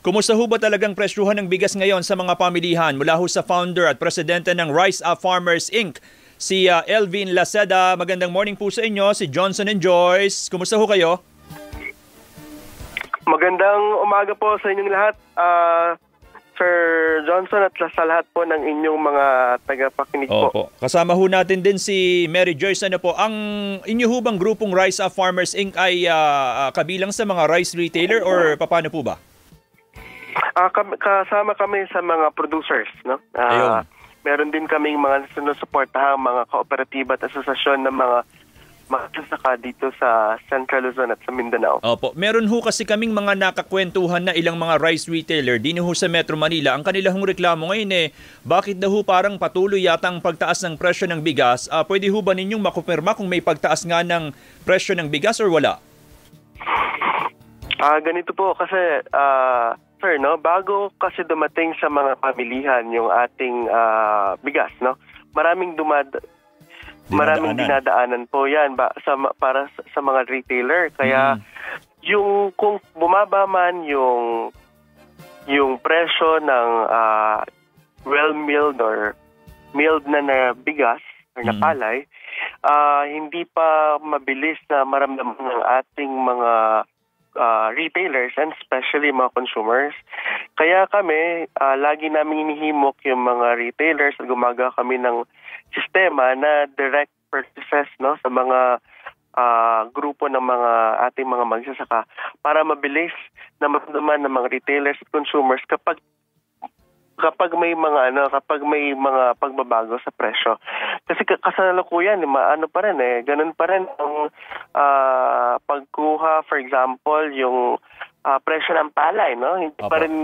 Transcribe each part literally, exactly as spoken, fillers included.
Kumusta ho ba talagang presyuhan ng bigas ngayon sa mga pamilihan mula ho sa founder at presidente ng Rice Up Farmers Incorporated, si uh, Elvin Laceda? Magandang morning po sa inyo, si Johnson and Joyce. Kumusta ho kayo? Magandang umaga po sa inyong lahat, uh, Sir Johnson, at sa lahat po ng inyong mga tagapakinig po. Opo. Kasama ho natin din si Mary Joyce. Ano po, ang inyo ho bang grupong Rice Up Farmers Incorporated ay uh, kabilang sa mga rice retailer or paano po ba? Uh, kasama kami sa mga producers, no? Uh, meron din kaming mga sinusuportahang mga kooperatiba at asosasyon ng mga magsasaka dito sa Central Luzon at sa Mindanao. Opo. Meron ho kasi kaming mga nakakwentuhan na ilang mga rice retailer din ho sa Metro Manila. Ang kanilang reklamo ngayon eh, bakit daw ho parang patuloy yata ang pagtaas ng presyo ng bigas? Uh, pwede ho ba ninyong makumpirma kung may pagtaas nga ng presyo ng bigas or wala? Ah, uh, ganito po kasi uh, sir, no, bago kasi dumating sa mga pamilihan yung ating uh, bigas, no, maraming dumad maraming dinadaanan po yan ba, sa, para sa, sa mga retailer. Kaya mm. yung kung bumaba man yung yung presyo ng uh, well-milled or milled na na bigas or na palay, mm. uh, hindi pa mabilis na maramdaman ng ating mga Uh, retailers and especially mga consumers. Kaya kami, uh, lagi namin inihimok yung mga retailers at gumagawa kami ng sistema na direct purchases, no, sa mga uh, grupo ng mga ating mga magsasaka para mabilis na maramdaman ng mga retailers at consumers kapag kapag may mga ano, kapag may mga pagbabago sa presyo. Kasi kasalukuyan, ano pa rin eh, ganun pa rin ang uh, pagkuha, for example, yung uh, presyo ng palay, no? Hindi Opo. pa rin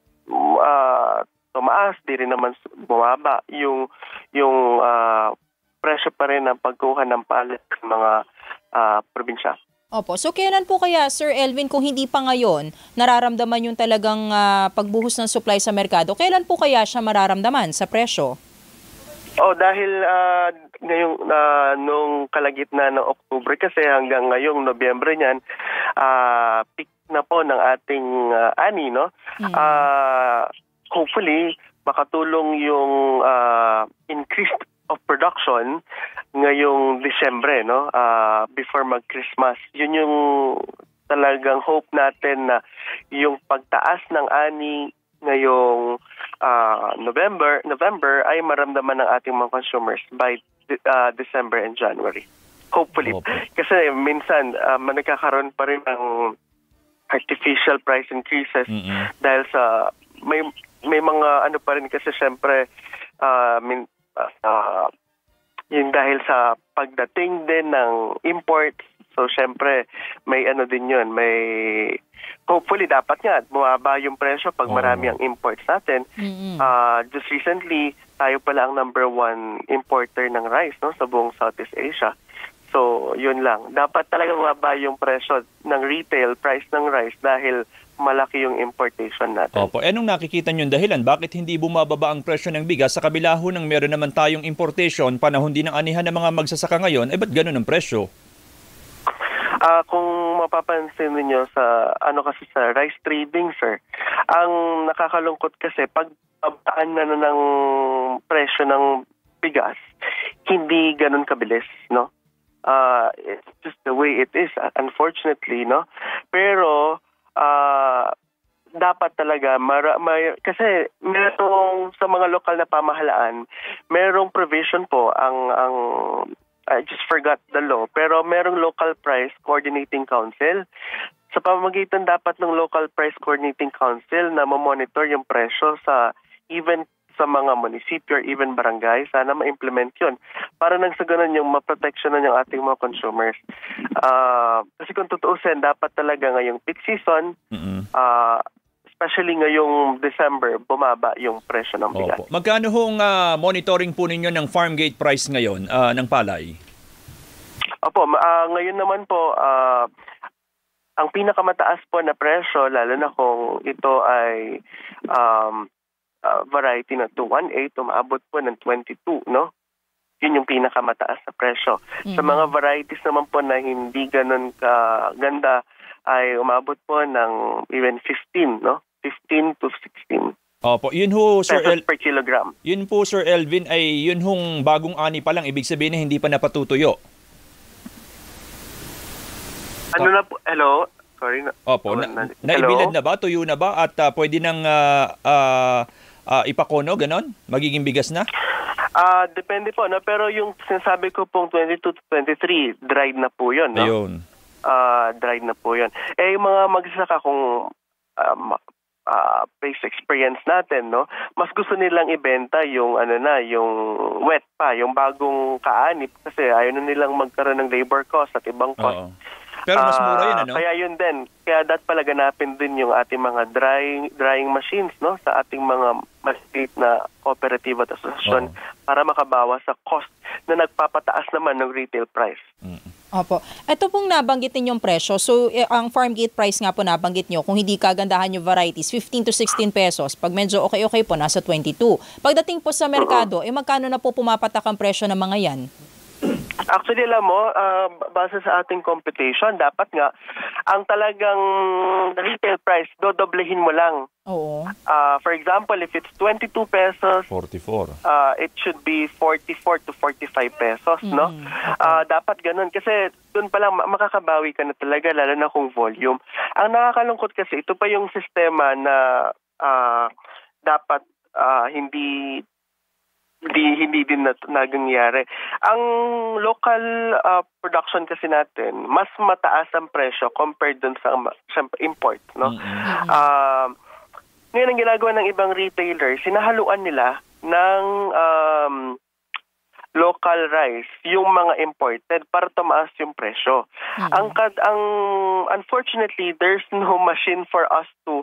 uh, tumaas, di rin naman bumaba. Yung yung uh, presyo pa rin ng pagkuha ng palay sa mga uh, probinsya. Opo. So, kailan po kaya, Sir Elvin, kung hindi pa ngayon, nararamdaman yung talagang uh, pagbuhos ng supply sa merkado, kailan po kaya siya mararamdaman sa presyo? Oh, dahil uh, ngayong uh, nung kalagitnaan ng October kasi hanggang ngayong Nobyembre niyan, uh, peak na po ng ating uh, ani, no? Mm. Uh, hopefully, makatulong yung uh, increased of production ngayong Disyembre, no, uh, before mag-Christmas. Yun yung talagang hope natin na yung pagtaas ng ani ngayong uh, November November ay maramdaman ng ating mga consumers by uh, December and January. Hopefully. Okay. Kasi minsan uh, nagkakaroon pa rin ng artificial price increases mm-hmm. dahil sa may may mga ano pa rin kasi syempre uh, min, Uh, yun dahil sa pagdating din ng import, so syempre may ano din yun, may hopefully dapat nga bumaba yung presyo pag marami ang imports natin. Mm-hmm. uh, just recently tayo pala ang number one importer ng rice, no, sa buong Southeast Asia. So yun lang, dapat talaga bumaba yung presyo ng retail price ng rice dahil malaki yung importation natin. Opo. Eh, nung nakikita nyo yung dahilan, bakit hindi bumababa ang presyo ng bigas sa kabila ho ng meron naman tayong importation, panahon din ng anihan ng mga magsasaka ngayon, eh ba't ganun ang presyo? Uh, kung mapapansin niyo sa ano kasi sa rice trading, sir, ang nakakalungkot kasi pag babaan na, na ng presyo ng bigas, hindi ganun kabilis, no? Uh, it's just the way it is, unfortunately, no? Pero Uh, dapat talaga mara, may, kasi merong sa mga lokal na pamahalaan, merong provision po ang ang I just forgot the law, pero merong local price coordinating council. Sa pamamagitan dapat ng local price coordinating council na mamonitor yung presyo sa even sa mga munisipyo or even barangay, sana ma-implement yun. Para nang sa ganun yung ma-protectionan yung ating mga consumers. Uh, kasi kung tutuusin, dapat talaga ngayong peak season, mm-hmm. uh, especially ngayong December, bumaba yung presyo ng bigas. Opo. Magkano hong uh, monitoring po ninyo ng farm gate price ngayon uh, ng palay? Opo, uh, ngayon naman po, uh, ang pinakamataas po na presyo, lalo na kung ito ay um, Uh, variety na two eighteen, umaabot po ng twenty-two, no? Yun yung pinakamataas na presyo. Mm-hmm. Sa mga varieties naman po na hindi ganun ka ganda ay umabot po ng even fifteen, no? fifteen to sixteen Opo, yun ho, Sir pesos El- per kilogram. yun po, Sir Elvin, ay yun hong bagong ani pa lang. Ibig sabihin na hindi pa napatutuyo. Ano na po? Hello? Sorry. Na, Opo, oh, na, na, naibilad na ba? Tuyo na ba? At ah, pwede nang ah, ah, ah, ipakono, ganon? Magiging bigas na? Ah, depende po, no? Pero yung sinasabi ko pong twenty-two to twenty-three, dried na po yun, no? Ayun. Ah, dried na po yun. Eh, yung mga magsasaka kung um, uh, base experience natin, no? Mas gusto nilang ibenta yung ano na, yung wet pa, yung bagong kaanip kasi ayaw na nilang magkaroon ng labor cost at ibang cost. Oo. Pero mas mura yun, Ah, ano? Kaya yun din. Kaya dapat pala ganapin din yung ating mga drying drying machines, no, sa ating mga maliit na cooperative at asosasyon Oo. para makabawas sa cost na nagpapataas naman ng retail price. Opo. Ito pong nabanggit ninyong presyo. So, eh, ang farm gate price nga po nabanggit nyo, kung hindi kagandahan yung varieties, fifteen to sixteen pesos. Pag medyo okay-okay po, nasa twenty-two. Pagdating po sa merkado, eh magkano na po pumapatak ang presyo ng mga yan? Actually, alam mo, uh, base sa ating computation, dapat nga, ang talagang retail price, dodoblehin mo lang. Oo. Uh, for example, if it's twenty-two pesos, forty-four. uh, it should be forty-four to forty-five pesos, no? Mm, Uh, dapat ganun. Kasi doon pa lang ma- makakabawi ka na talaga, lalo na kung volume. Ang nakakalungkot kasi, ito pa yung sistema na uh, dapat uh, hindi hindi hindi din nat- nangyayari. Ang local uh, production kasi natin, mas mataas ang presyo compared dun sa sa import, no? Mm-hmm. Uh, ngayon ang ginagawa ng ibang retailer, sinahaluan nila ng um, local rice yung mga imported para tumaas yung presyo. Mm-hmm. Ang kad ang unfortunately there's no machine for us to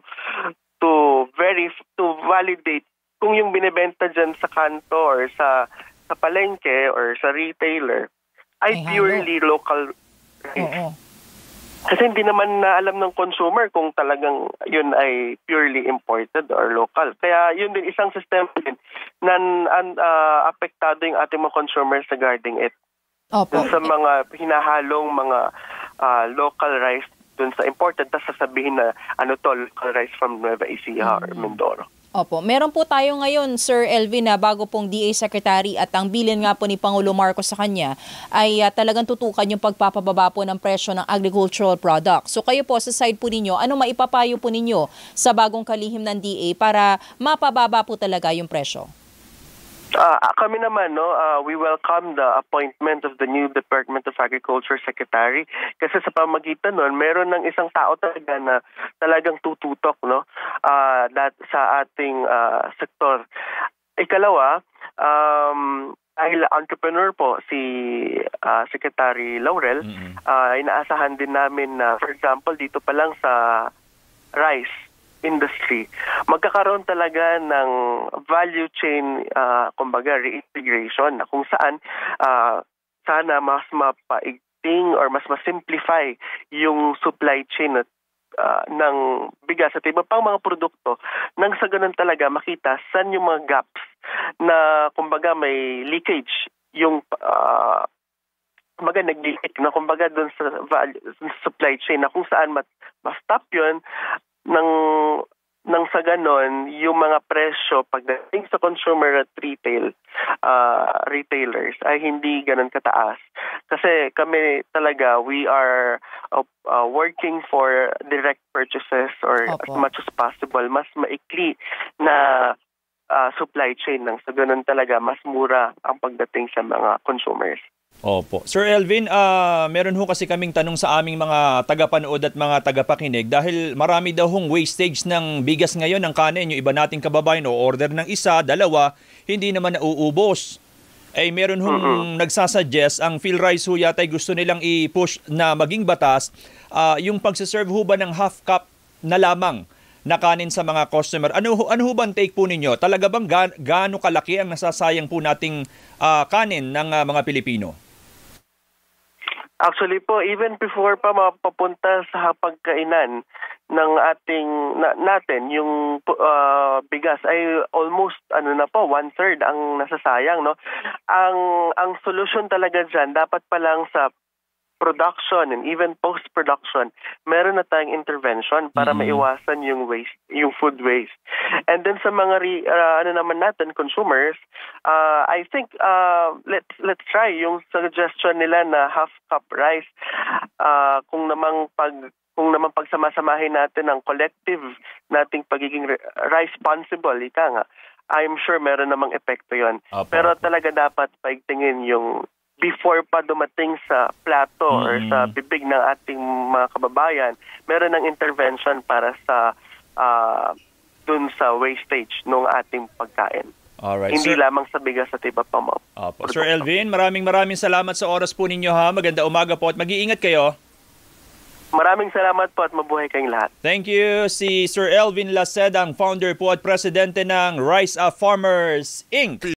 to verify, to validate kung yung binebenta dyan sa kanto or sa sa palengke or sa retailer ay Ay, purely local rice. Oo. Kasi hindi naman na alam ng consumer kung talagang yun ay purely imported or local. Kaya yun din isang system din na uh, apektado yung ating mga consumers regarding it. Opo. Dun sa mga hinahalong mga uh, local rice dun sa imported, tapos sasabihin na ano to, local rice from Nueva Ecija or Mindoro. Opo. Meron po tayo ngayon, Sir Elvin, na bago pong D A Secretary at ang bilin nga po ni Pangulo Marcos sa kanya ay uh, talagang tutukan yung pagpapababa po ng presyo ng agricultural products. So kayo po sa side po ninyo, ano maipapayo po ninyo sa bagong kalihim ng D A para mapababa po talaga yung presyo? Uh, kami naman, no, uh, we welcome the appointment of the new Department of Agriculture Secretary kasi sa pamagitan nun, meron ng isang tao talaga na talagang tututok, no, uh, that, sa ating uh, sektor. Ikalawa, um, dahil entrepreneur po si uh, Secretary Laurel, mm-hmm. uh, inaasahan din namin na, for example, dito pa lang sa rice industry, magkakaroon talaga ng value chain, uh, kumbaga, reintegration na kung saan uh, sana mas mapaigting or mas masimplify yung supply chain at uh, ng bigas at iba pang mga produkto nang sa ganun talaga makita saan yung mga gaps na kumbaga may leakage yung uh, kumbaga nag-leak na kumbaga doon sa value, supply chain na kung saan mat, ma-stop yun ng nang sa ganon yung mga presyo pagdating sa consumer at retail uh, retailers ay hindi ganon kataas kasi kami talaga we are uh, uh, working for direct purchases or Opo. as much as possible mas maikli na uh, supply chain nang sa ganon talaga mas mura ang pagdating sa mga consumers. Opo. Sir Elvin, uh, meron ho kasi kaming tanong sa aming mga tagapanood at mga tagapakinig dahil marami daw hong wastage ng bigas ngayon ng kanin. Yung iba nating kababayan o order ng isa, dalawa, hindi naman nauubos. Eh meron hong uh-huh. nagsasuggest, ang PhilRice ho yata ay gusto nilang i-push na maging batas, uh, yung pagsiserve ho ba ng half cup na lamang na kanin sa mga customer. Ano, ano ho bang take po ninyo? Talaga bang ga- gaano kalaki ang nasasayang po nating uh, kanin ng uh, mga Pilipino? Actually po, even before pa mapapunta sa hapagkainan ng ating na, natin, yung uh, bigas ay almost ano na po, one-third ang nasasayang, no? Ang ang solusyon talaga diyan dapat pa lang sa production and even post-production, meron na tayong intervention para Mm. maiwasan yung waste, yung food waste. And then sa mga re, uh, ano naman natin consumers, uh, I think uh, let's let's try yung suggestion nila na half cup rice. Uh, kung namang pag kung naman pagsamasamahin natin ang collective nating pagiging re- responsible, ika nga, I'm sure meron namang epekto yon. Opo. Pero talaga dapat paigtingin yung before pa dumating sa plato Mm. or sa bibig ng ating mga kababayan, meron ng intervention para sa uh, dun sa wastage ng ating pagkain. Alright, Hindi sir. lamang sa bigas at iba pa mo. Opo. Sir Elvin, maraming maraming salamat sa oras po ninyo ha. Maganda umaga po at mag-iingat kayo. Maraming salamat po at mabuhay kayong lahat. Thank you. Si Sir Elvin Laceda, ang founder po at presidente ng Rise Up Farmers Incorporated.